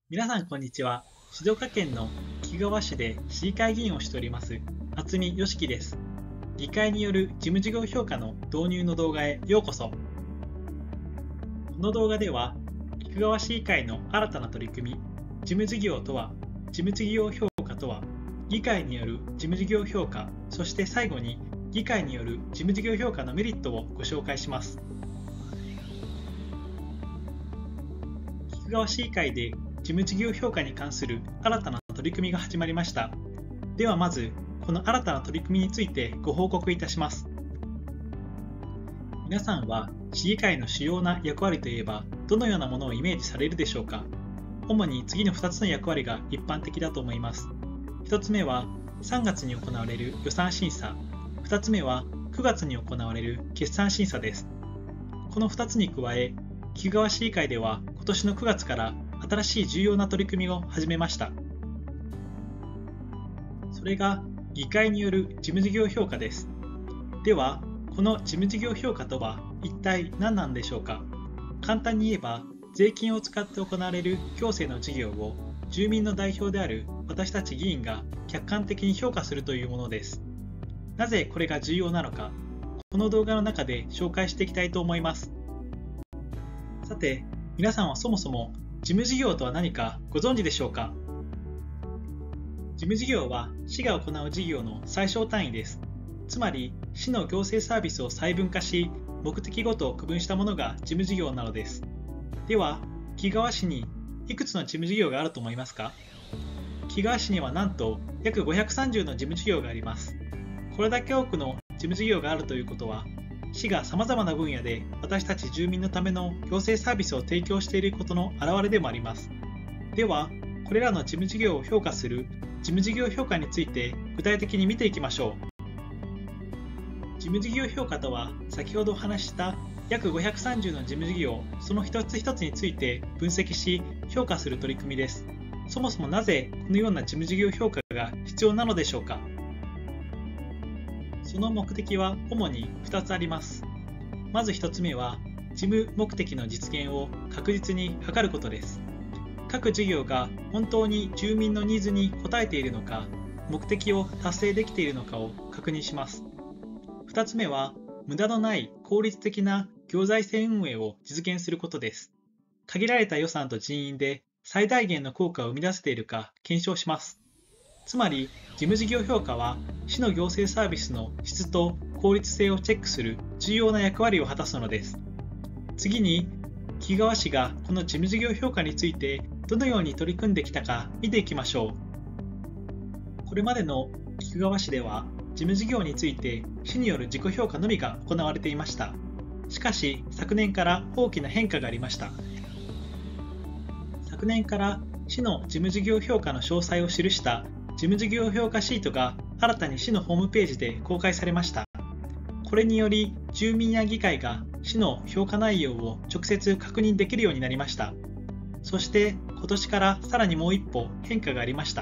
皆さんこんにちは。静岡県の菊川市で市議会議員をしております渥美良樹です。議会による事務事業評価の導入の動画へようこそ。この動画では菊川市議会の新たな取り組み、事務事業とは、事務事業評価とは、議会による事務事業評価、そして最後に議会による事務事業評価のメリットをご紹介します。菊川市議会で事務事業評価に関する新たな取り組みが始まりました。ではまず、この新たな取り組みについてご報告いたします。皆さんは市議会の主要な役割といえばどのようなものをイメージされるでしょうか。主に次の2つの役割が一般的だと思います。1つ目は3月に行われる予算審査、2つ目は9月に行われる決算審査です。この2つに加え、菊川市議会では今年の9月から新しい重要な取り組みを始めました。それが議会による事務事業評価です。では、この事務事業評価とは一体何なんでしょうか。簡単に言えば、税金を使って行われる行政の事業を住民の代表である私たち議員が客観的に評価するというものです。なぜこれが重要なのか、この動画の中で紹介していきたいと思います。さて、皆さんはそもそも事務事業とは何かご存知でしょうか。事務事業は市が行う事業の最小単位です。つまり、市の行政サービスを細分化し、目的ごと区分したものが事務事業なのです。では、菊川市にいくつの事務事業があると思いますか。菊川市にはなんと約530の事務事業があります。これだけ多くの事務事業があるということは、市がさまざまな分野で私たち住民のための行政サービスを提供していることの表れでもあります。では、これらの事務事業を評価する事務事業評価について具体的に見ていきましょう。事務事業評価とは、先ほどお話しした約530の事務事業、その一つ一つについて分析し評価する取り組みです。そもそもなぜこのような事務事業評価が必要なのでしょうか。その目的は主に2つあります。まず1つ目は、事務目的の実現を確実に図ることです。各事業が本当に住民のニーズに応えているのか、目的を達成できているのかを確認します。2つ目は、無駄のない効率的な行財政運営を実現することです。限られた予算と人員で最大限の効果を生み出せているか検証します。つまり、事務事業評価は、市の行政サービスの質と効率性をチェックする重要な役割を果たすのです。次に、菊川市がこの事務事業評価についてどのように取り組んできたか見ていきましょう。これまでの菊川市では、事務事業について市による自己評価のみが行われていました。しかし、昨年から大きな変化がありました。昨年から市の事務事業評価の詳細を記した事務事業評価シートが新たに市のホームページで公開されました。これにより、住民や議会が市の評価内容を直接確認できるようになりました。そして、今年からさらにもう一歩変化がありました。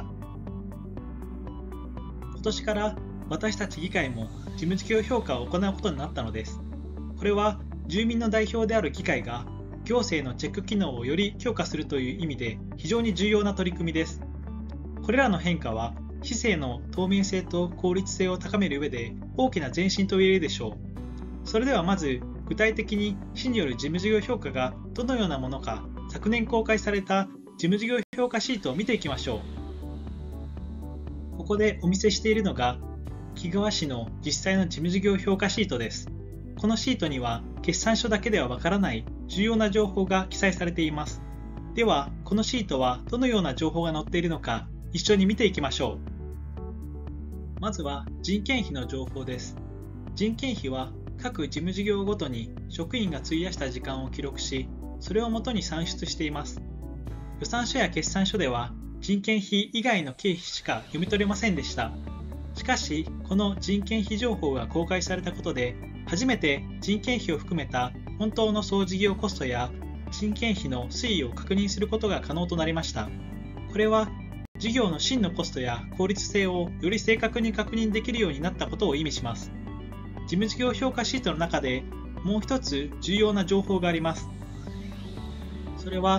今年から私たち議会も事務事業評価を行うことになったのです。これは、住民の代表である議会が行政のチェック機能をより強化するという意味で非常に重要な取り組みです。これらの変化は、市政の透明性と効率性を高める上で大きな前進と言えるでしょう。それではまず、具体的に市による事務事業評価がどのようなものか、昨年公開された事務事業評価シートを見ていきましょう。ここでお見せしているのが、菊川市の実際の事務事業評価シートです。このシートには、決算書だけではわからない重要な情報が記載されています。では、このシートはどのような情報が載っているのか、一緒に見ていきましょう。まずは人件費の情報です。人件費は各事務事業ごとに職員が費やした時間を記録し、それをもとに算出しています。予算書や決算書では人件費以外の経費しか読み取れませんでした。しかし、この人件費情報が公開されたことで、初めて人件費を含めた本当の総事業コストや人件費の推移を確認することが可能となりました。これは事業の真のコストや効率性をより正確に確認できるようになったことを意味します。事務事業評価シートの中でもう一つ重要な情報があります。それは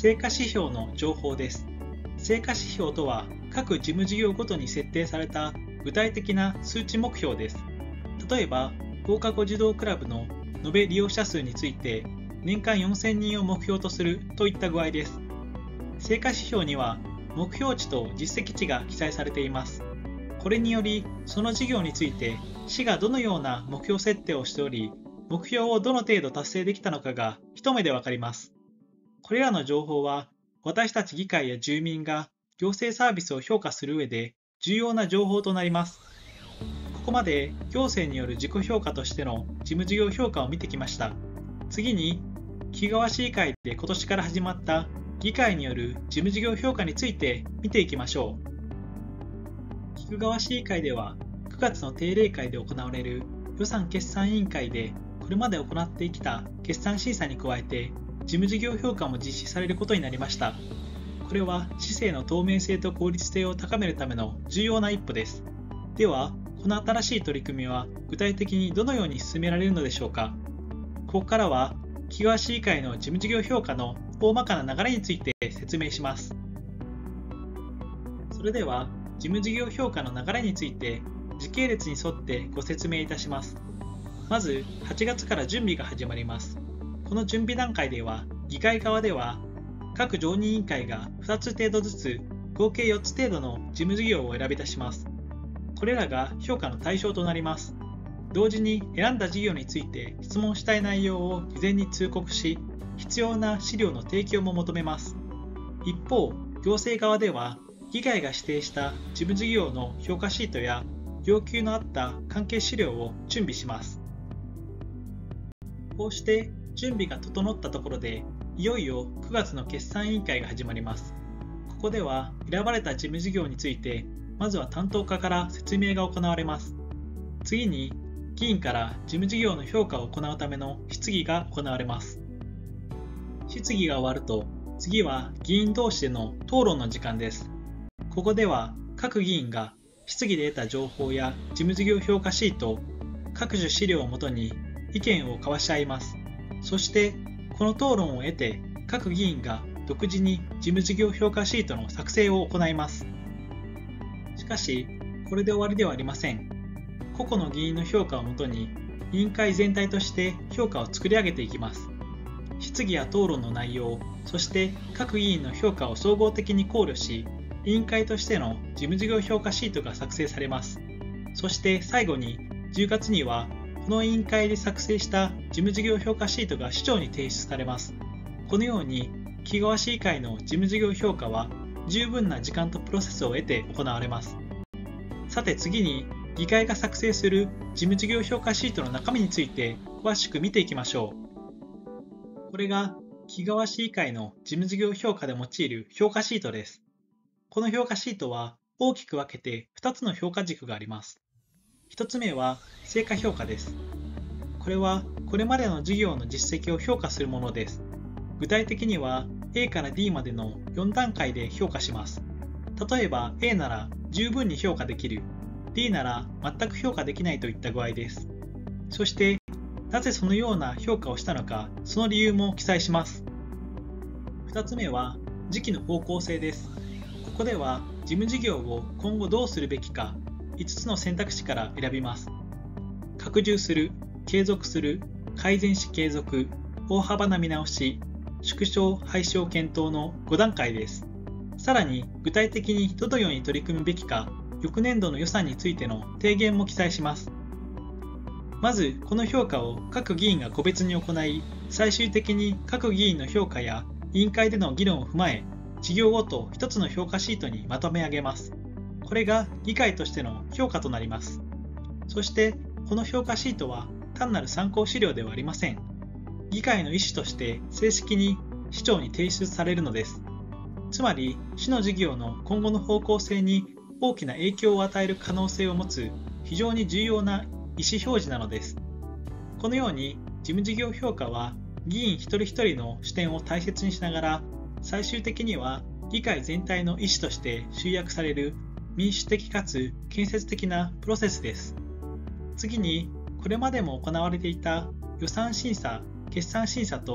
成果指標の情報です。成果指標とは、各事務事業ごとに設定された具体的な数値目標です。例えば、放課後児童クラブの延べ利用者数について、年間4000人を目標とするといった具合です。成果指標には、目標値と実績値が記載されています。これにより、その事業について、市がどのような目標設定をしており、目標をどの程度達成できたのかが一目でわかります。これらの情報は、私たち議会や住民が行政サービスを評価する上で重要な情報となります。ここまで行政による自己評価としての事務事業評価を見てきました。次に、木川市議会で今年から始まった議会による事務事業評価について見ていきましょう。菊川市議会では9月の定例会で行われる予算決算委員会でこれまで行ってきた決算審査に加えて事務事業評価も実施されることになりました。これは市政の透明性と効率性を高めるための重要な一歩です。では、この新しい取り組みは具体的にどのように進められるのでしょうか。ここからは木川市議会の事務事業評価の大まかな流れについて説明します。それでは、事務事業評価の流れについて時系列に沿ってご説明いたします。まず、8月から準備が始まります。この準備段階では、議会側では、各常任委員会が2つ程度ずつ、合計4つ程度の事務事業を選び出します。これらが評価の対象となります。同時に選んだ事業について質問したい内容を事前に通告し、必要な資料の提供も求めます。一方、行政側では、議会が指定した事務事業の評価シートや要求のあった関係資料を準備します。こうして準備が整ったところで、いよいよ9月の決算委員会が始まります。ここでは選ばれた事務事業について、まずは担当課から説明が行われます。次に、議員から事務事業の評価を行うための質疑が行われます。質疑が終わると、次は議員同士での討論の時間です。ここでは各議員が質疑で得た情報や事務事業評価シート、各種資料をもとに意見を交わし合います。そして、この討論を得て、各議員が独自に事務事業評価シートの作成を行います。しかし、これで終わりではありません。個々の議員の評価をもとに、委員会全体として評価を作り上げていきます。質疑や討論の内容、そして各議員の評価を総合的に考慮し、委員会としての事務事業評価シートが作成されます。そして最後に、10月には、この委員会で作成した事務事業評価シートが市長に提出されます。このように、木川市議会の事務事業評価は十分な時間とプロセスを得て行われます。さて次に、議会が作成する事務事業評価シートの中身について詳しく見ていきましょう。これが木川市議会の事務事業評価で用いる評価シートです。この評価シートは大きく分けて2つの評価軸があります。1つ目は成果評価です。これはこれまでの事業の実績を評価するものです。具体的には A から D までの4段階で評価します。例えば A なら十分に評価できる、D なら全く評価できないといった具合です。そして、なぜそのような評価をしたのか、その理由も記載します。2つ目は時期の方向性です。ここでは事務事業を今後どうするべきか、5つの選択肢から選びます。拡充する、継続する、改善し継続、大幅な見直し、縮小廃止を検討の5段階です。さらに具体的にどのように取り組むべきか、翌年度の予算についての提言も記載します。まずこの評価を各議員が個別に行い、最終的に各議員の評価や委員会での議論を踏まえ、事業ごと1つの評価シートにまとめ上げます。これが議会としての評価となります。そしてこの評価シートは単なる参考資料ではありません。議会の意思として正式に市長に提出されるのです。つまり市の事業の今後の方向性に大きな影響を与える可能性を持つ非常に重要な意思表示なのです。このように事務事業評価は議員一人一人の視点を大切にしながら、最終的には議会全体の意思として集約される民主的かつ建設的なプロセスです。次に、これまでも行われていた予算審査、決算審査と事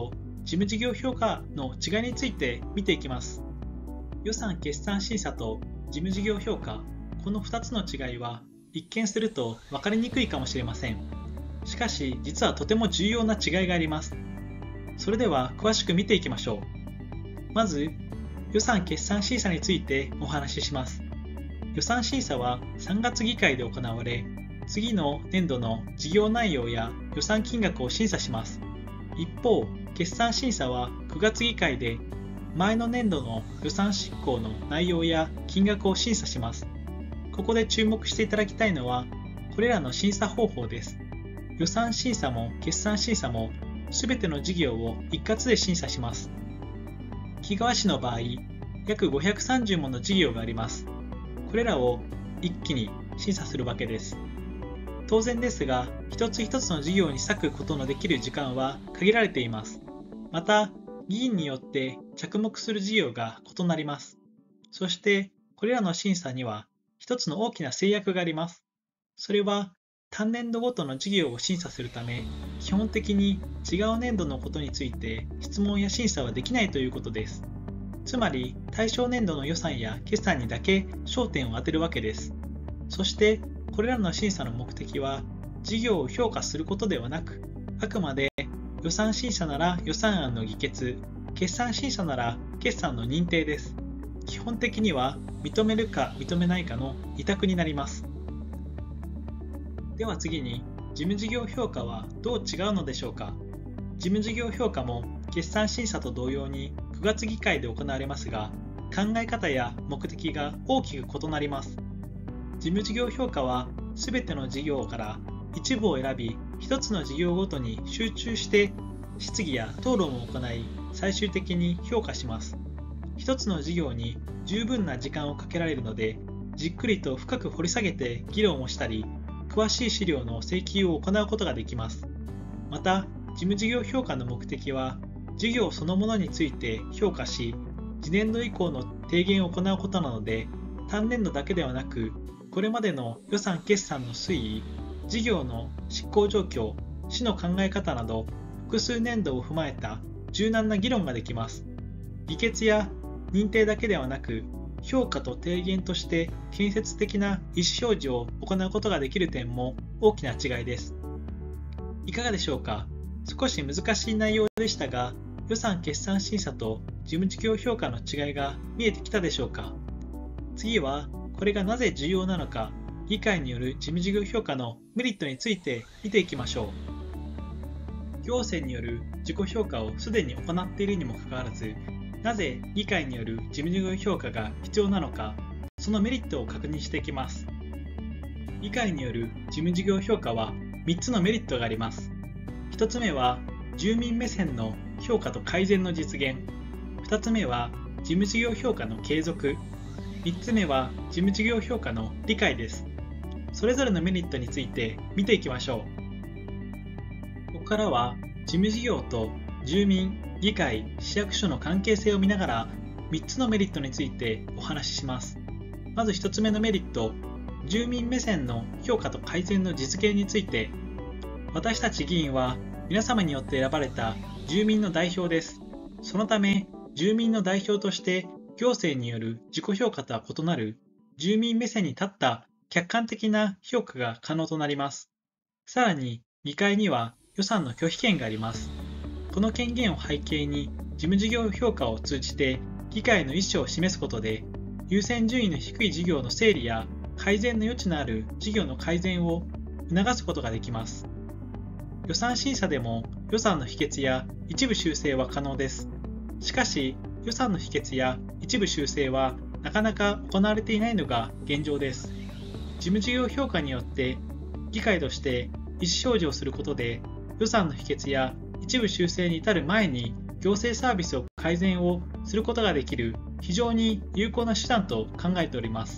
事務事業評価の違いについて見ていきます。予算決算審査と事務事業評価、この2つの違いは一見すると分かりにくいかもしれません。しかし実はとても重要な違いがあります。それでは詳しく見ていきましょう。まず予算決算審査についてお話しします。予算審査は3月議会で行われ、次の年度の事業内容や予算金額を審査します。一方、決算審査は9月議会で前の年度の予算執行の内容や金額を審査します。ここで注目していただきたいのは、これらの審査方法です。予算審査も決算審査もすべての事業を一括で審査します。木川市の場合、約530もの事業があります。これらを一気に審査するわけです。当然ですが、一つ一つの事業に割くことのできる時間は限られています。また、議員によって着目する事業が異なります。そして、これらの審査には一つの大きな制約があります。それは、単年度ごとの事業を審査するため、基本的に違う年度のことについて質問や審査はできないということです。つまり、対象年度の予算や決算にだけ焦点を当てるわけです。そして、これらの審査の目的は、事業を評価することではなく、あくまで予算審査なら予算案の議決、決算審査なら決算の認定です。基本的には認めるか認めないかの二択になります。では次に、事務事業評価はどう違うのでしょうか。事務事業評価も決算審査と同様に9月議会で行われますが、考え方や目的が大きく異なります。事務事業評価はすべての事業から一部を選び、一つの事業ごとに集中して質疑や討論を行い、最終的に評価します。一つの事業に十分な時間をかけられるので、じっくりと深く掘り下げて議論をしたり、詳しい資料の請求を行うことができます。また、事務事業評価の目的は、事業そのものについて評価し、次年度以降の提言を行うことなので、単年度だけではなく、これまでの予算決算の推移、事業の執行状況、市の考え方など、複数年度を踏まえた柔軟な議論ができます。議決や認定だけではなく、評価と提言として建設的な意思表示を行うことができる点も大きな違いです。いかがでしょうか。少し難しい内容でしたが、予算決算審査と事務事業評価の違いが見えてきたでしょうか。次は、これがなぜ重要なのか、議会による事務事業評価のメリットについて見ていきましょう。行政による自己評価をすでに行っているにもかかわらず、なぜ議会による事務事業評価が必要なのか、そのメリットを確認していきます。議会による事務事業評価は3つのメリットがあります。1つ目は、住民目線の評価と改善の実現。2つ目は、事務事業評価の継続。3つ目は、事務事業評価の理解です。それぞれのメリットについて見ていきましょう。ここからは、事務事業と住民、議会、市役所の関係性を見ながら、3つのメリットについてお話しします。まず1つ目のメリット、住民目線の評価と改善の実現について、私たち議員は皆様によって選ばれた住民の代表です。そのため、住民の代表として行政による自己評価とは異なる住民目線に立った客観的な評価が可能となります。さらに、議会には予算の拒否権があります。この権限を背景に、事務事業評価を通じて議会の意思を示すことで、優先順位の低い事業の整理や改善の余地のある事業の改善を促すことができます。予算審査でも予算の否決や一部修正は可能です。しかし、予算の否決や一部修正はなかなか行われていないのが現状です。事務事業評価によって議会として意思表示をすることで、予算の否決や一部修正に至る前に行政サービスを改善をすることができる非常に有効な手段と考えております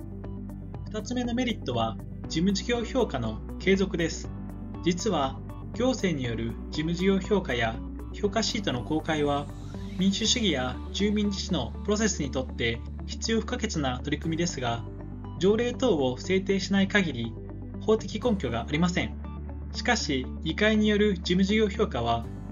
。2つ目のメリットは事務事業評価の継続です。実は行政による事務事業評価や評価シートの公開は民主主義や住民自治のプロセスにとって必要不可欠な取り組みですが、条例等を制定しない限り法的根拠がありません。しかし、議会による事務事業評価は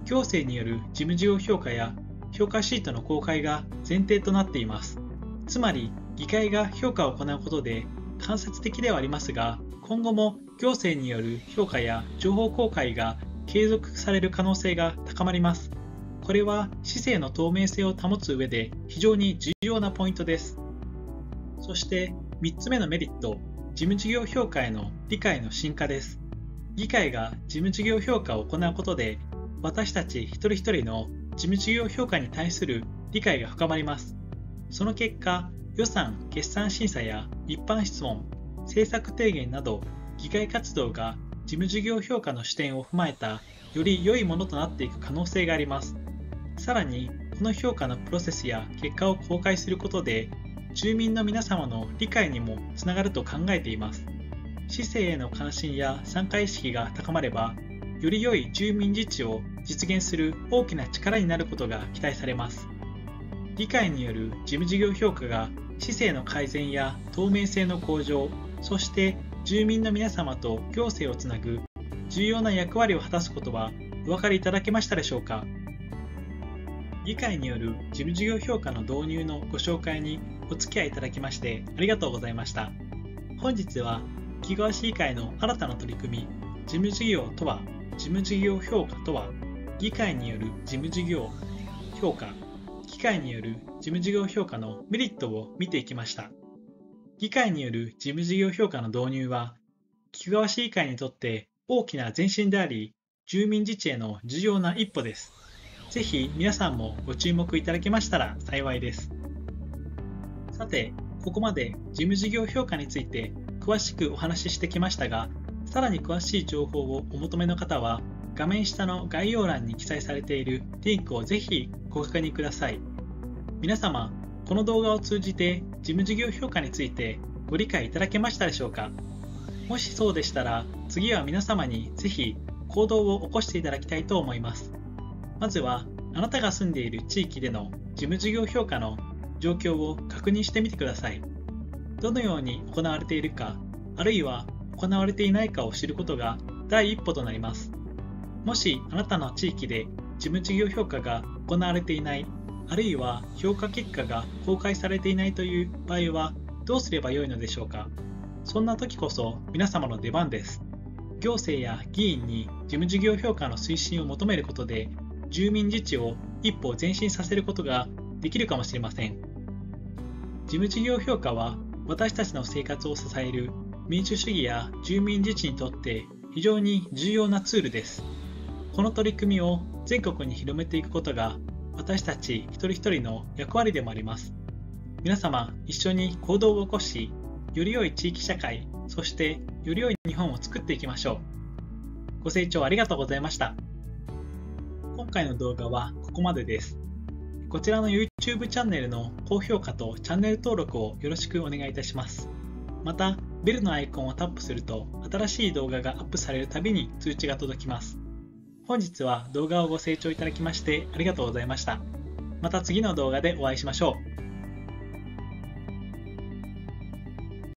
行政による事務事業評価や評価シートの公開が前提となっています。つまり、議会が評価を行うことで間接的ではありますが、今後も行政による評価や情報公開が継続される可能性が高まります。これは市政の透明性を保つ上で非常に重要なポイントです。そして3つ目のメリット、事務事業評価への理解の深化です。議会が事務事業評価を行うことで、私たち一人一人の事務事業評価に対する理解が深まります。その結果、予算・決算審査や一般質問、政策提言など議会活動が事務事業評価の視点を踏まえたより良いものとなっていく可能性があります。さらに、この評価のプロセスや結果を公開することで、住民の皆様の理解にもつながると考えています。市政への関心や参加意識が高まれば、より良い住民自治を実現する大きな力になることが期待されます。議会による事務事業評価が市政の改善や透明性の向上、そして住民の皆様と行政をつなぐ重要な役割を果たすことはお分かりいただけましたでしょうか。議会による事務事業評価の導入のご紹介にお付き合いいただきましてありがとうございました。本日は木川市議会の新たな取り組み、事務事業とは、事務事業評価とは、議会による事務事業評価、議会による事務事業評価のメリットを見ていきました。議会による事務事業評価の導入は、木川市議会にとって大きな前進であり、住民自治への重要な一歩です。ぜひ皆さんもご注目いただけましたら幸いです。さて、ここまで事務事業評価について詳しくお話ししてきましたが、さらに詳しい情報をお求めの方は、画面下の概要欄に記載されているリンクをぜひご確認ください。皆様、この動画を通じて事務事業評価についてご理解いただけましたでしょうか。もしそうでしたら、次は皆様にぜひ行動を起こしていただきたいと思います。まずは、あなたが住んでいる地域での事務事業評価の状況を確認してみてください。どのように行われているか、あるいは行われていないかを知ることが第一歩となります。もしあなたの地域で事務事業評価が行われていない、あるいは評価結果が公開されていないという場合はどうすればよいのでしょうか。そんな時こそ皆様の出番です。行政や議員に事務事業評価の推進を求めることで、住民自治を一歩前進させることができるかもしれません。事務事業評価は私たちの生活を支える民主主義や住民自治にとって非常に重要なツールです。この取り組みを全国に広めていくことが私たち一人一人の役割でもあります。皆様一緒に行動を起こし、より良い地域社会、そしてより良い日本を作っていきましょう。ご清聴ありがとうございました。今回の動画はここまでです。こちらの YouTube チャンネルの高評価とチャンネル登録をよろしくお願いいたします。また、ベルのアイコンをタップすると新しい動画がアップされるたびに通知が届きます。本日は動画をご清聴いただきましてありがとうございました。また次の動画でお会いしましょう。